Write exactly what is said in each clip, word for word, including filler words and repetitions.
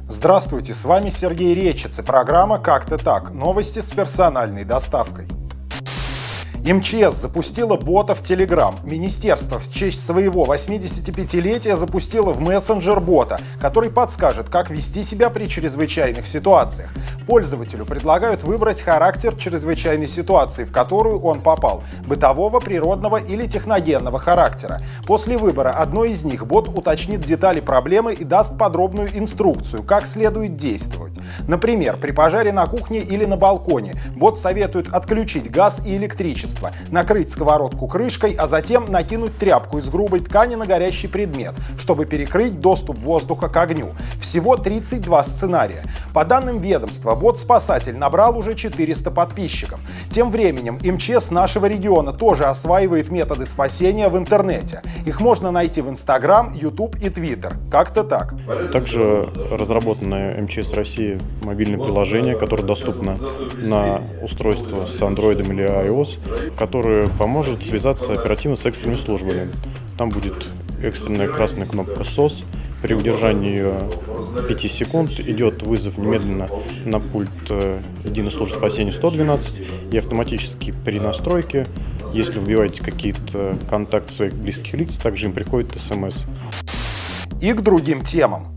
Здравствуйте, с вами Сергей Речиц и программа «Как-то так». Новости с персональной доставкой. эм че эс запустила бота в Telegram. Министерство в честь своего восьмидесятипятилетия запустило в мессенджер бота, который подскажет, как вести себя при чрезвычайных ситуациях. Пользователю предлагают выбрать характер чрезвычайной ситуации, в которую он попал – бытового, природного или техногенного характера. После выбора одной из них бот уточнит детали проблемы и даст подробную инструкцию, как следует действовать. Например, при пожаре на кухне или на балконе бот советует отключить газ и электричество, накрыть сковородку крышкой, а затем накинуть тряпку из грубой ткани на горящий предмет, чтобы перекрыть доступ воздуха к огню. Всего тридцать два сценария. По данным ведомства, бот-спасатель набрал уже четыреста подписчиков. Тем временем эм че эс нашего региона тоже осваивает методы спасения в интернете. Их можно найти в Инстаграм, Ютуб и Твиттер. Как-то так. Также разработано эм че эс России мобильное приложение, которое доступно на устройство с андроидом или iOS, которое поможет связаться оперативно с экстренными службами. Там будет экстренная красная кнопка сос. При удержании ее пяти секунд идет вызов немедленно на пульт единой службы спасения сто двенадцать, и автоматически при настройке, если вбиваете какие-то контакты своих близких лиц, также им приходит смс. И к другим темам.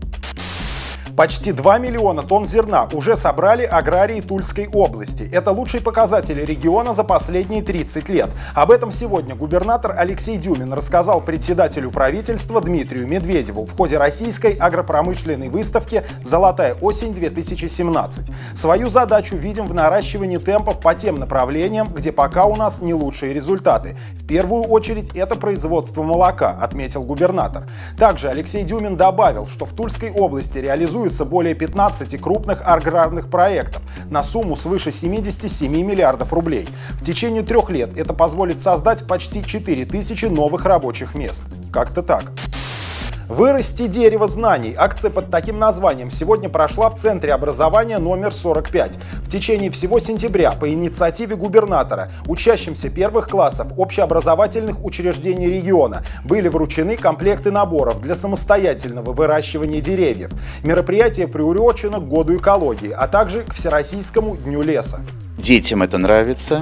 Почти два миллиона тонн зерна уже собрали аграрии Тульской области. Это лучший показатель региона за последние тридцать лет. Об этом сегодня губернатор Алексей Дюмин рассказал председателю правительства Дмитрию Медведеву в ходе российской агропромышленной выставки «Золотая осень-две тысячи семнадцать». Свою задачу видим в наращивании темпов по тем направлениям, где пока у нас не лучшие результаты. В первую очередь это производство молока, отметил губернатор. Также Алексей Дюмин добавил, что в Тульской области реализуется более пятнадцати крупных аграрных проектов на сумму свыше семидесяти семи миллиардов рублей. В течение трех лет это позволит создать почти четыре тысячи новых рабочих мест. Как-то так. «Вырасти дерево знаний». Акция под таким названием сегодня прошла в Центре образования номер сорок пять. В течение всего сентября по инициативе губернатора учащимся первых классов общеобразовательных учреждений региона были вручены комплекты наборов для самостоятельного выращивания деревьев. Мероприятие приурочено к Году экологии, а также к Всероссийскому дню леса. Детям это нравится,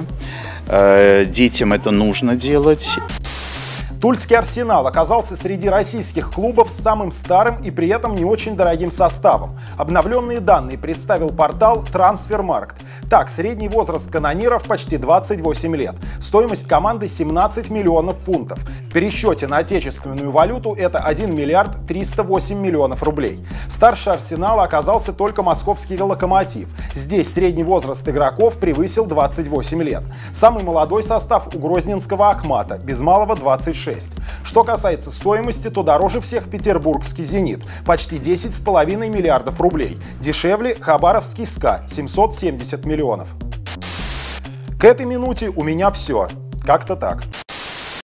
детям это нужно делать. Тульский «Арсенал» оказался среди российских клубов с самым старым и при этом не очень дорогим составом. Обновленные данные представил портал «Трансфермаркт». Так, средний возраст канониров почти двадцать восемь лет. Стоимость команды семнадцать миллионов фунтов. В пересчете на отечественную валюту это один миллиард триста восемь миллионов рублей. Старше «Арсенала» оказался только московский «Локомотив». Здесь средний возраст игроков превысил двадцать восемь лет. Самый молодой состав у грозненского «Ахмата», без малого двадцать шесть. Что касается стоимости, то дороже всех петербургский «Зенит» – почти десять с половиной миллиардов рублей. Дешевле хабаровский «СКА» – семьсот семьдесят миллионов. К этой минуте у меня все. Как-то так.